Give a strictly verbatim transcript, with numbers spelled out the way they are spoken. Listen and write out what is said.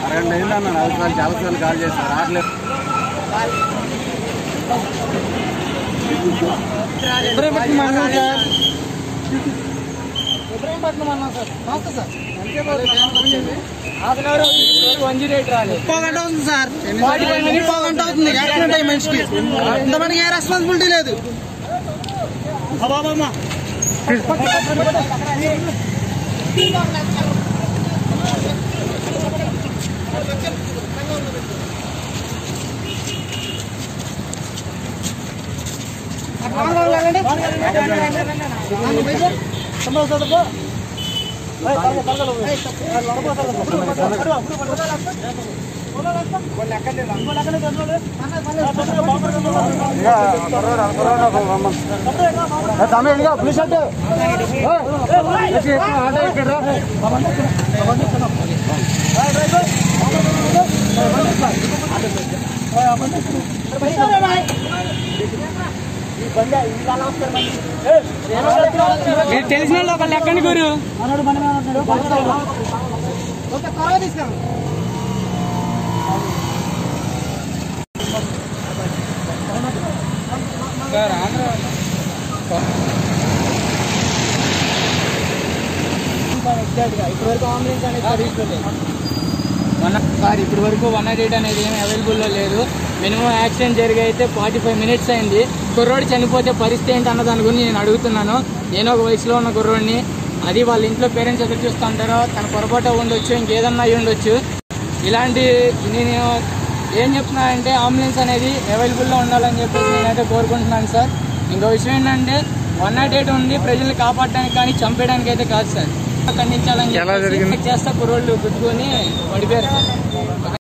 అరగంట అయింది అన్నాను. అధికారులు చాలా సార్లు కాల్ చేస్తారు, రావట్లేదు. ఇబ్రహీంపట్నం అన్నాం సార్, ఇబ్రహీంపట్నం అన్నాం సార్. నమస్తే sir. Half an hour one zero eight రాలేదు. ముప్పై గంట అవుతుంది సార్, ముప్పై గంట అవుతుంది. యాక్సిడెంట్ అయ్యి మనిషికి ఇంతమందికి ఏ రెస్పాన్సిబిలిటీ లేదు. పులిస్ అంటే మీరు తెలిసిన వాళ్ళు ఒకళ్ళు ఎక్కండి గురు. ఇప్పటి వరకు అంబులెన్స్ అనేది సార్ ఇప్పటి వరకు వన్ నాట్ ఎయిట్ అనేది ఏమి అవైలబుల్లో లేదు. మినిమం యాక్సిడెంట్ జరిగి అయితే ఫార్టీ ఫైవ్ మినిట్స్ అయింది. కుర్రోడు చనిపోతే పరిస్థితి ఏంటి అన్న దాని గురించి నేను అడుగుతున్నాను. నేను ఒక వయసులో ఉన్న కుర్రోడిని, అది వాళ్ళ ఇంట్లో పేరెంట్స్ ఎదురు చూస్తూ ఉంటారో, తన పొరపాటు ఉండొచ్చు, ఇంకేదన్నా అయ్యి ఉండొచ్చు. ఇలాంటి నేను ఏం చెప్తున్నా అంటే అంబులెన్స్ అనేది అవైలబుల్లో ఉండాలని చెప్పేసి నేనైతే కోరుకుంటున్నాను సార్. ఇంకో విషయం ఏంటంటే వన్ నాట్ ఎయిట్ ఉంది ప్రజల్ని కాపాడడానికి కానీ చంపేయడానికి అయితే కాదు సార్. ఖండించాలని చెప్పి చేస్తా కుర్రోళ్ళు గుద్దుకొని పడిపోయారు సార్.